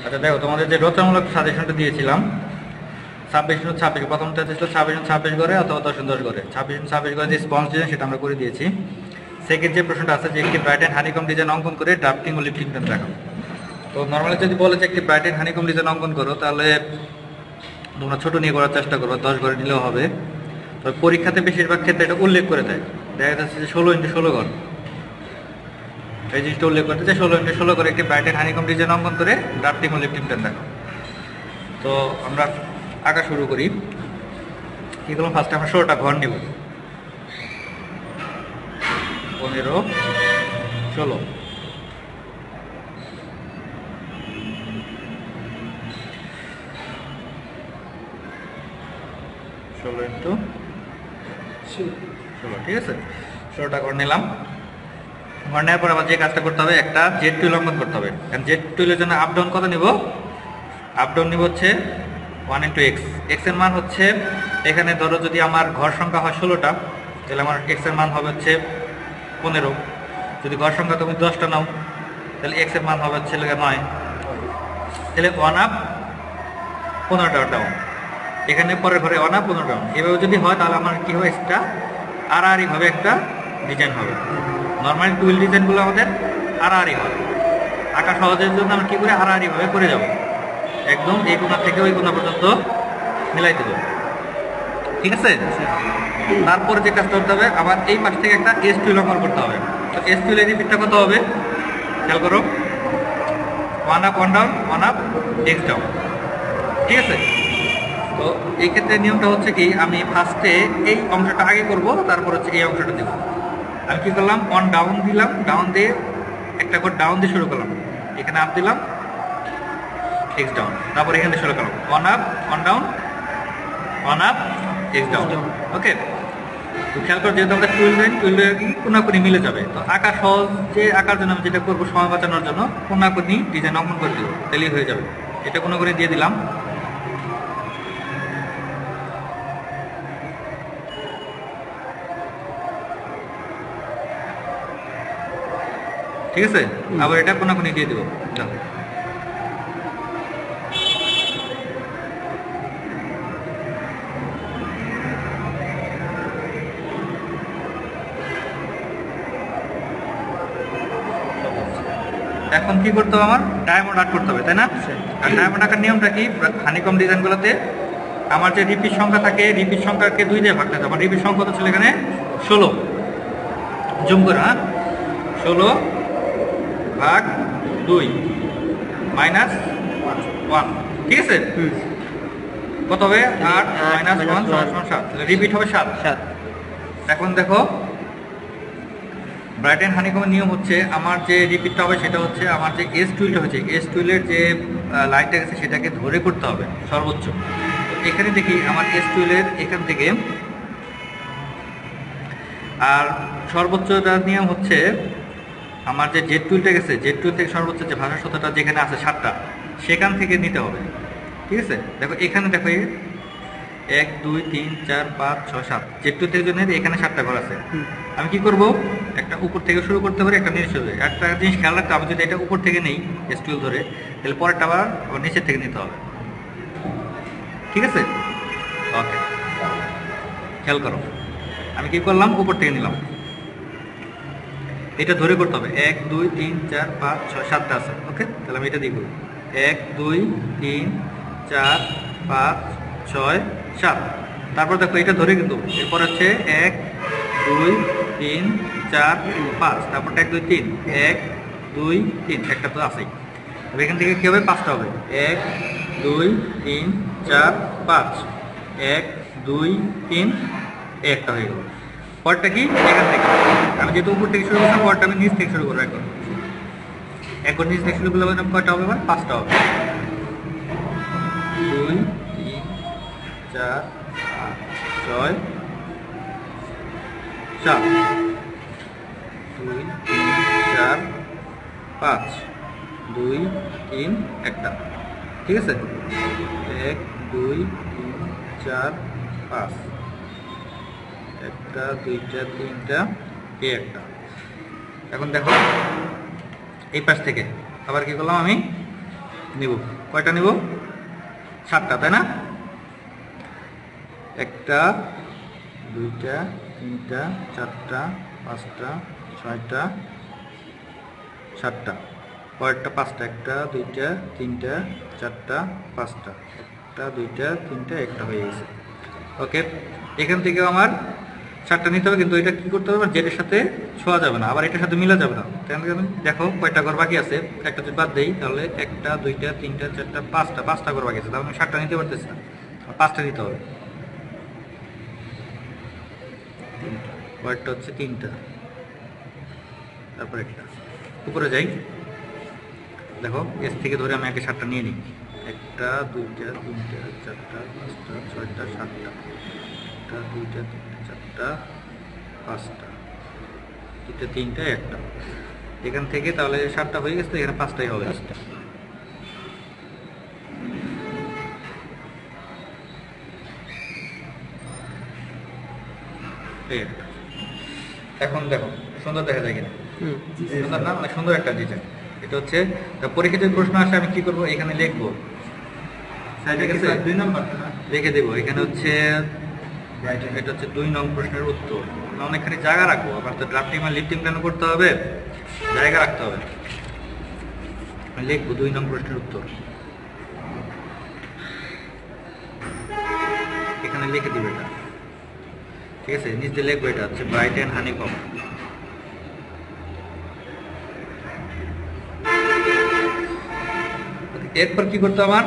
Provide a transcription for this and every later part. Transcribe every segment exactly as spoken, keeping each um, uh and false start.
আচ্ছা দেখো, তোমাদের যে রচনামূলক সাজেশনটা দিয়েছিলাম ছাব্বিশ ছাব্বিশ, প্রথমটা ছিল ছাব্বিশ ছাব্বিশ করে অথবা দশ দশ করে, ছাব্বিশ ছাব্বিশ করে যে স্পঞ্জ ডিজাইন সেটা আমরা করে দিয়েছি। সেকেন্ড যে প্রশ্নটা আছে যে একটি ব্রাইট অ্যান্ড হানিকম ডিজাইন অঙ্কন করে ড্রাফটিং ও লিফটিং পেন রাখো। তো নর্মালি যদি বলে যে একটি ব্রাইট অ্যান্ড হানিকম ডিজাইন অঙ্কন করো, তাহলে তোমরা ছোট নিয়ে করার চেষ্টা করো, দশ করে নিলেও হবে। তবে পরীক্ষাতে বেশিরভাগ ক্ষেত্রে এটা উল্লেখ করে দেয়, দেখা যাচ্ছে যে ষোলো ইন্টু ষোলো ঘর, এই জিনিসটা উল্লেখ করতে চাই, ষোলো ইন্টু ষোলো করে একটি ব্রাইট অ্যান্ড হানিকম ডিজাইন অঙ্কন করে ড্রাফটিং ও লিফটিং পেন রাখো। তো আমরা আঁকা শুরু করি। কি করলাম, ফার্স্টে আমরা ষোলোটা ঘর নিব, পনেরো ষোলো, ষোলো ইন্টু ষোলো, ঠিক আছে। ষোলোটা ঘর নিলাম। ঘর নেওয়ার পর আবার যে কাজটা করতে হবে, একটা জেড টুল অঙ্কন করতে হবে। কারণ জেড টুলের জন্য আপ ডাউন কত নিব, আপ ডাউন নিব হচ্ছে ওয়ান ইন্টু এক্স। এক্স এর মান হচ্ছে, এখানে ধরো যদি আমার ঘর সংখ্যা হয় ষোলোটা, তাহলে আমার এক্স এর মান হবে হচ্ছে পনেরো। যদি ঘর সংখ্যা তুমি দশটা নাও, তাহলে এক্স এর মান হবে হচ্ছে নয়। তাহলে ওয়ান আপ পনেরোটা ডাউন, এখানে পরের ঘরে ওয়ান আপ পনেরো ডাউন। এভাবে যদি হয় তাহলে আমার কী হবে, এক্সট্রা আড়াআড়িভাবে একটা ডিজাইন হবে। নর্মালি টুইল ডিজাইনগুলো আমাদের আড়াআড়ি হয়, আঁকা সহজের জন্য আমরা কী করে আড়াআড়িভাবে করে যাব, একদম এই কোণা থেকে ওই কোণা পর্যন্ত মিলাই দেবো, ঠিক আছে। তারপরে যে কাজটা করতে হবে, আবার এই পাশ থেকে একটা এস টুইল অঙ্কন করতে হবে। তো এস টুইলের রিপিটটা কত হবে, খেয়াল করো, one up one down, one up X down, ঠিক আছে। তো এই ক্ষেত্রে নিয়মটা হচ্ছে কি, আমি ফার্স্টে এই অংশটা আগে করব, তারপর হচ্ছে এই অংশটা দেবো। আমি কী করলাম, ওয়ান ডাউন দিলাম, ডাউন দিয়ে একটা করে ডাউন দিয়ে শুরু করলাম, এখানে আপ দিলাম এক্স ডাউন, তারপর এখান থেকে শুরু করলাম one up one down, one up X down, okay. তো খেয়াল করে, যেহেতু আমরা টুইল লাইন টুইল কোনাকুনি মিলে যাবে, তো আঁকা সহজ যে আঁকার জন্য আমি যেটা করবো, সময় বাঁচানোর জন্য কোনাকুনি ডিজাইন অঙ্কন করে দেবো, তাহলেই হয়ে যাবে। এটা কোনাকুনি দিয়ে দিলাম, ঠিক আছে। আবার এটা কোনাকুনি দিয়ে দেবো। এখন কি করতে হবে, আমার ডায়মন্ড আর্ট করতে হবে, তাই না। আর ডায়মন্ড আঁকার নিয়মটা কি, হানিকম ডিজাইনগুলোতে আমার যে রিপিট সংখ্যা থাকে, রিপিট সংখ্যাকে দুই দিয়ে ভাগ থাকে। আমার রিপিট সংখ্যা তো ছিল এখানে ষোলো, জুম করে, হ্যাঁ, ষোলো ভাগ দুই মাইনাস ওয়ান, ঠিক আছে। কত হবে, আট মাইনাস ওয়ান সমান সাত, রিপিট হবে সাত সাত। এখন দেখো, ব্রাইট অ্যান্ড হানিকমের নিয়ম হচ্ছে, আমার যে রিপিটটা হবে সেটা হচ্ছে আমার যে এস টুইলটা হচ্ছে, এস টুইলের যে লাইনটা গেছে সেটাকে ধরে করতে হবে সর্বোচ্চ। তো এখানে দেখি আমার এস টুইলের এখান থেকে, আর সর্বোচ্চটার নিয়ম হচ্ছে আমার যে জেড টুইলটা গেছে, জেড টুইল থেকে সর্বোচ্চ যে ভাষা সূত্রটা যেখানে আছে সাতটা, সেখান থেকে নিতে হবে, ঠিক আছে। দেখো এখানে দেখো, এক দুই তিন চার পাঁচ ছয় সাত, জেড টুইল থেকে জন্য এখানে সাতটা ঘর আছে। আমি কি করব, একটা উপর থেকে শুরু করতে পারি, একটা নিচে শুরু। একটা জিনিস খেয়াল রাখতে হবে, যদি এটা উপর থেকে নেই এস টুইল ধরে, তাহলে পরেরটা আবার নিচের থেকে নিতে হবে, ঠিক আছে। ওকে, খেয়াল করো, আমি কি করলাম, উপর থেকে নিলাম, এটা ধরে করতে হবে। এক দুই তিন চার পাঁচ ছয় সাতটা আছে, ওকে। তাহলে আমি এটা দিয়ে করব, এক দুই তিন চার পাঁচ ছয় সাত। তারপর দেখো এটা ধরে, কিন্তু এরপর হচ্ছে এক দুই তিন চার পাঁচ, তারপরটা এক দুই তিন, এক দুই তিন, একটা তো আছেই। তবে এখান থেকে কী হবে, পাঁচটা হবে, এক দুই তিন চার পাঁচ, এক দুই তিন, একটা হয়ে গেল। পরটা কি, এখান থেকে আমি যেহেতু উপর থেকে শুরু করলাম, পরটা আমি নিচ থেকে শুরু করবো, এখন এখন নিচ থেকে শুরু করলে কয়টা হবে, মানে পাঁচটা হবে, দুই তিন চার পাঁচ ছয় সাত, দুই তিন চার পাঁচ, দুই তিন একটা, ঠিক আছে। এক দুই তিন চার পাঁচ, একটা দুইটা তিনটা, এই একটা। এখন দেখো এই পাশ থেকে আবার কি করলাম, আমি নিব। কয়টা নিব? সাতটা, তাই না? একটা, দুইটা, তিনটা, চারটা, পাঁচটা, ছয়টা, সাতটা। পরেরটা পাঁচটা, একটা, দুইটা, তিনটা, চারটা, পাঁচটা, একটা, দুইটা, তিনটা, একটা হয়ে গেছে। ওকে, এখান থেকে আমার সাতটা নিতে হবে, কিন্তু এটা কি করতে হবে, জেডের সাথে ছোঁয়া যাবে না, আবার এটার সাথে মিলা যাবে না। দেখো কয়টা ঘর বাকি আছে, একটা যদি বাদ দেই তাহলে একটা, দুইটা, তিনটা, চারটা, পাঁচটা, পাঁচটা ঘর বাকি আছে, তাহলে আমি সাতটা নিতে পারতেছি না, পাঁচটা নিতে হবে। পরেরটা হচ্ছে তিনটা, তারপর একটা। উপরে যাই, দেখো এস থেকে ধরে আমি আগে সাতটা নিয়ে নিই। একটা, দুইটা, তিনটা, চারটা, পাঁচটা, ছয়টা, সাতটা, একটা, দুইটা, তিনটা, চারটা, পাঁচটা, দুইটা, তিনটা, একটা। এখান থেকে তাহলে সাতটা হয়ে গেছে, এখানে পাঁচটাই হবে। এখন দেখো সুন্দর দেখা যায় কিনা? সুন্দর না? মানে সুন্দর একটা ডিজাইন। এটা হচ্ছে পরীক্ষায় যদি প্রশ্ন আসে আমি কি করব, এখানে লিখবো, দুই নম্বর লিখে দেবো। এখানে হচ্ছে এটা হচ্ছে দুই নং প্রশ্নের উত্তর। অনেকখানি জায়গা রাখবো, আবার তো ড্রাফটিং আর লিফটিং প্ল্যান করতে হবে, জায়গা রাখতে হবে। লিখবো দুই নং প্রশ্নের উত্তর, এখানে লিখে দিবে এটা, ঠিক আছে? নিচে লিখবো এটা হচ্ছে ব্রাইট অ্যান্ড হানিকম। এরপর কি করতে আমার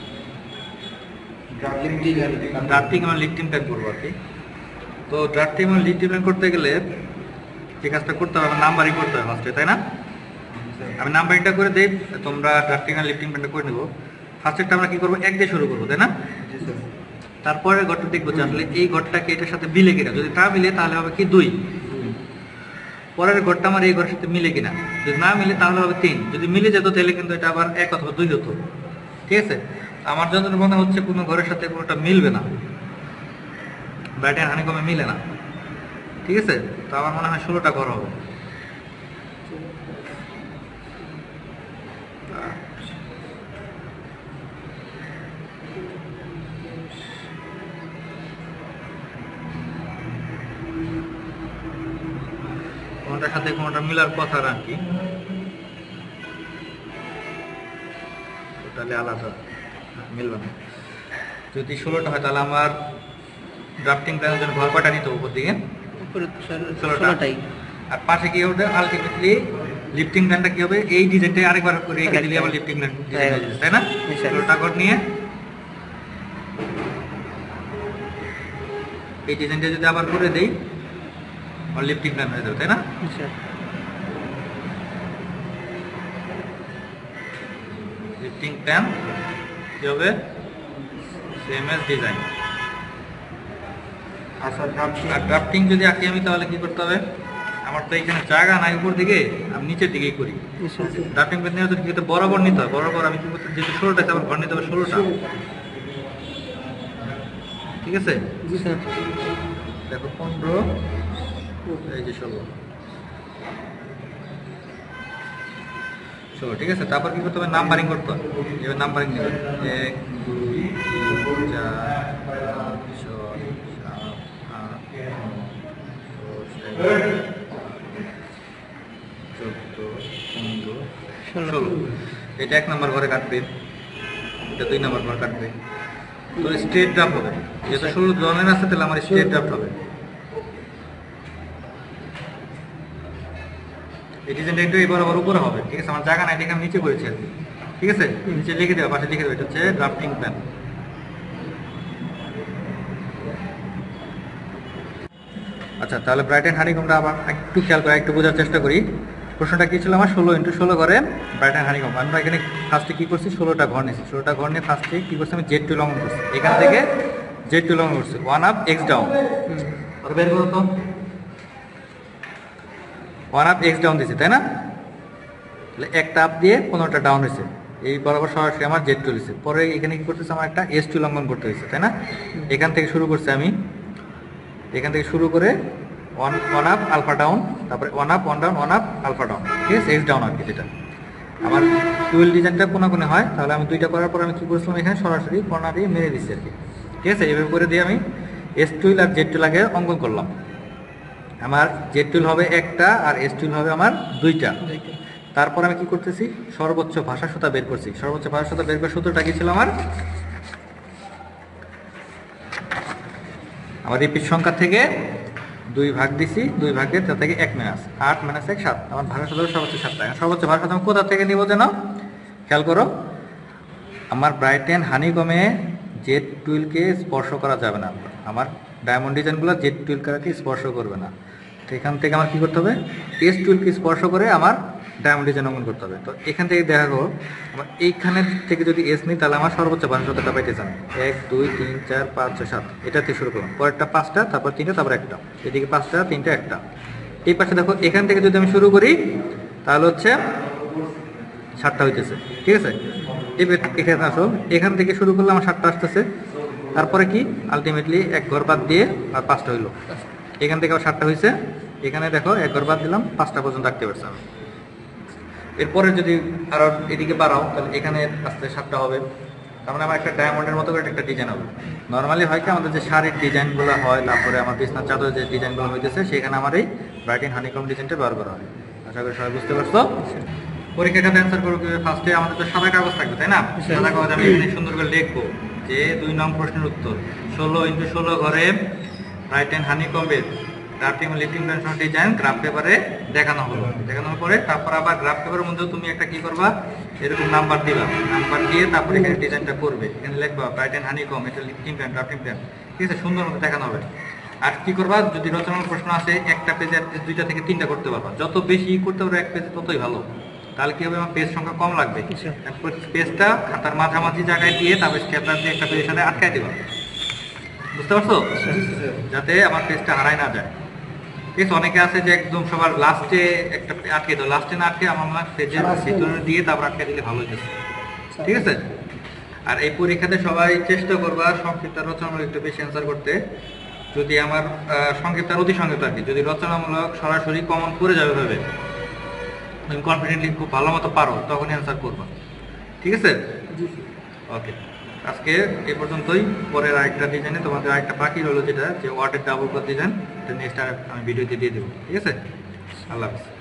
ড্রাফটিং আমার লিফটিং প্ল্যান করবো আর কি। তো ড্রাফটিং আমার লিফটিং প্ল্যান করতে গেলে যে কাজটা করতে হবে, আমার নাম্বারিং করতে হবে ফার্স্টে, তাই না? আমি নাম্বারিংটা করে দেই, তোমরা ড্রাফটিং আর লিফটিং প্ল্যানটা করে নেবো। ফার্স্টেরটা আমরা কি করবো, এক দিয়ে শুরু করবো, তাই না? তারপরে ঘরটা দেখবো যে আসলে এই ঘরটাকে এটার সাথে মিলে কিনা, যদি না মিলে তাহলে হবে কি দুই। পরের ঘরটা আমার এই ঘরের সাথে মিলে কিনা, যদি না মিলে তাহলে হবে তিন। যদি মিলে যেত তাহলে কিন্তু এটা আবার এক অথবা দুই হতো, ঠিক আছে? আমার জন্য মনে হচ্ছে কোনো ঘরের সাথে কোনোটা মিলবে না, ব্রাইট অ্যান্ড হানিকমে মিলে না, ঠিক আছে? তো আমার মনে হয় ষোলোটা ঘর হবে। কোনটার সাথে কোনটা মিলার কথা আর কি, টোটালি আলাদা, মিলবে না। যদি ষোলোটা হয় তাহলে আমার ড্রাফটিং প্ল্যানের জন্য ঘর কয়টা নিতে হবে? উপর দিকে ষোলোটাই। আর পাশে কি হবে, আলটিমেটলি লিফটিং প্ল্যানটা কি হবে, এই ডিজাইনটাই আরেকবার করে এঁকে দিলে আবার লিফটিং প্ল্যান ডিজাইন হয়ে যাবে, তাই না? ষোলোটা ঘর নিয়ে এই ডিজাইনটা যদি আবার করে দেই আর লিফটিং প্ল্যান হয়ে যাবে, তাই না? লিফটিং প্ল্যান কি হবে, সেম এজ ডিজাইন। আচ্ছা, ড্রাফটিং যদি আঁকি আমি তাহলে কি করতে হবে, আমার তো এখানে জায়গা নাই উপর দিকে, আমি নিচের দিকেই করি। ড্রাফটিং প্ল্যান নিয়ে যদি বরাবর নিতে হয়, বরাবর আমি কি করতে, যেহেতু ষোলোটা আমার ঘর নিতে হবে ষোলোটা, ঠিক আছে? দেখো পনেরো, এই যে ষোলো, ষোলো, ঠিক আছে? তারপর কি করতে হবে, নাম্বারিং করতে হবে। এবার নাম্বারিং নেবে, এক, দুই, তিন, চার, পাঁচ, ছয়, সাত, আট, দশ, চোদ্দ, পনেরো, ষোলো। এটা এক নম্বর ঘরে কাটবে, এটা দুই নম্বর ঘর কাটবে। তো স্ট্রেট ড্রাফট হবে, যেহেতু ষোলো জনের আছে তাহলে আমার স্ট্রেট ড্রাফট হবে। এই ডিজাইনটা একটু এবার আবার উপরে হবে, ঠিক আছে? আমার জায়গা নাই, এটা আমি নিচে করেছি আর কি, ঠিক আছে? নিচে লিখে দেওয়া, পাশে লিখে দেবো, এটা হচ্ছে ড্রাফটিং প্ল্যান। আচ্ছা, তাহলে ব্রাইট অ্যান্ড হানিকমটা আবার একটু খেয়াল করে একটু বোঝার চেষ্টা করি। প্রশ্নটা কি ছিল আমার, ষোলো ইন্টু ষোলো ঘরে ব্রাইট অ্যান্ড হানিকম। আমরা এখানে ফার্স্টে কি করছি, ষোলোটা ঘর নিয়েছি। ষোলোটা ঘর নিয়ে ফার্স্টে কি করছি, আমি জেড টু লঙ্ঘন করছি, এখান থেকে জেড টু লঙ্ঘন করছি, ওয়ান আপ এক্স ডাউন। বের করো তো, ওয়ান আপ এক্স ডাউন দিয়েছি, তাই না? তাহলে একটা আপ দিয়ে পনেরোটা ডাউন হয়েছে, এই বরাবর সরাসরি আমার জেড টু হয়েছে। পরে এখানে কি করতেছে, আমার একটা এস টু লঙ্ঘন করতে হয়েছে, তাই না? এখান থেকে শুরু করছি আমি, এখান থেকে শুরু করে one one up alpha down, তারপরে one up one down one up alpha down, ঠিক আছে? এক্স ডাউন আর কি যেটা। আমার টুয়েল ডিজাইনটা কোনা কোনে হয়, তাহলে আমি দুইটা করার পর আমি কি করেছিলাম এখানে সরাসরি কর্নার দিয়ে মেরে দিচ্ছি আর কি। ঠিক আছে, এভাবে করে দিয়ে আমি এস টুয়েল আর জেড টুয়েল আগে অঙ্কন করলাম। আমার জেড টুয়েল হবে একটা আর এস টুয়েল হবে আমার দুইটা। তারপর আমি কি করতেছি, সর্বোচ্চ ভাষা সুতা বের করছি। সর্বোচ্চ ভাষা সুতা বের করার সূত্রটা কি ছিল আমার, আমার রিপিট সংখ্যা থেকে দুই ভাগ দিছি, দুই ভাগের তার থেকে এক মাইনাস আট মাইনাস এক সাত। আমার ভাষা সুতা সর্বোচ্চ সাতটা। সর্বোচ্চ ভাষা সুতা আমি কোথা থেকে নিব যেন খেয়াল করো, আমার ব্রাইটেন হানিকমে জেড টুয়েলকে স্পর্শ করা যাবে না। আমার ডায়মন্ড ডিজাইনগুলো জেড টুয়েলকে স্পর্শ করবে না। তো এখান থেকে আমার কি করতে হবে, এস টুয়েলকে স্পর্শ করে আমার ডায়মন্ড ডিজাইন অঙ্কন করতে হবে। তো এখান থেকে দেখা গেল আমার এইখানে থেকে যদি এস নিই তাহলে আমার সর্বোচ্চ ভাষা সুতাটা পাইতে চান এক দুই তিন চার পাঁচ ছয় সাত, এটা থেকে শুরু করলাম। পরেরটা পাঁচটা, তারপর তিনটা, তারপর একটা, এদিকে পাঁচটা তিনটা একটা। এই পাশে দেখো এখান থেকে যদি আমি শুরু করি তাহলে হচ্ছে সাতটা হইতেছে। ঠিক আছে, এখানে আসো, এখান থেকে শুরু করলে আমার সাতটা আসতেছে। তারপরে কি আলটিমেটলি এক ঘর বাদ দিয়ে আর পাঁচটা হইলো। এখান থেকে আবার সাতটা হয়েছে, এখানে দেখো এক ঘর বাদ দিলাম, পাঁচটা পর্যন্ত রাখতে পারছি আমি। এরপরে যদি আরো এদিকে বাড়াও তাহলে এখানে আস্তে সাতটা হবে। তার মানে আমার একটা ডায়মন্ডের মতো করে একটা ডিজাইন হবে। নর্মালি হয় কি আমাদের যে শাড়ির ডিজাইনগুলো হয়, তারপরে আমার বিছনার চাদরের যে ডিজাইনগুলো হইতেছে সেখানে আমার এই ব্রাইটেন হানিকম ডিজাইনটা ব্যবহার করা হয়। আশা করি সবাই বুঝতে পারছো। পরীক্ষাটা অ্যান্সার করবো কিভাবে, ফার্স্টে আমাদের তো সাদা কাগজ থাকবে তাই না, সাদা কাগজ আমি এখানে সুন্দর করে লিখবো যে দুই নং প্রশ্নের উত্তর ষোলো ইন্টু ষোলো ঘরে ব্রাইটেন হানিকমের drafting lifting pencil design graph পেপারে দেখানো হলো। দেখানোর পরে তারপর আবার গ্রাফ পেপারের মধ্যে তুমি একটা কি করবা, এরকম নাম্বার দিবা, নাম্বার দিয়ে তারপরে এখানে ডিজাইনটা করবে। এখানে লিখবা ব্রাইটেন হানিকম, এটা লিফটিং পেন ড্রাফটিং পেন। ঠিক আছে, সুন্দর মতো দেখানো হবে। আর কি করবা, যদি রচনার প্রশ্ন আসে একটা পেজে দুইটা থেকে তিনটা করতে পারবা। যত বেশি করতে পারবে এক পেজে ততই ভালো। তাহলে কি হবে, আমার পেজ সংখ্যা কম লাগবে। পেজটা খাতার মাঝামাঝি জায়গায় দিয়ে তারপরে স্টেপলার দিয়ে একটা পেজের সাথে আটকায় দিবা। বুঝতে পারছো, যাতে আমার পেজটা হারায় না যায়। ঠিক আছে, অনেকে আছে যে একদম সবার লাস্টে একটা আটকে দাও, লাস্টে না আটকে আমার পেজের ভিতরে দিয়ে তারপর আটকে দিলে ভালো হইতেছে। ঠিক আছে, আর এই পরীক্ষাতে সবাই চেষ্টা করবা সংক্ষিপ্ত রচনামূলক একটু বেশি অ্যান্সার করতে। যদি আমার সংক্ষিপ্ত আর অতি সংক্ষিপ্ত আর কি, যদি রচনামূলক সরাসরি কমন করে যাবে ভাবে তুমি কনফিডেন্টলি খুব ভালো মতো পারো তখনই অ্যান্সার করবা। ঠিক আছে, ওকে, আজকে এই পর্যন্তই। পরের আরেকটা ডিজাইনে তোমাদের আরেকটা বাকি রইলো যেটা যে ওয়ার্ডের ডাবল কোড ডিজাইন, এটা নেক্সট আর আমি ভিডিওতে দিয়ে দেবো। ঠিক আছে, আল্লাহ হাফেজ।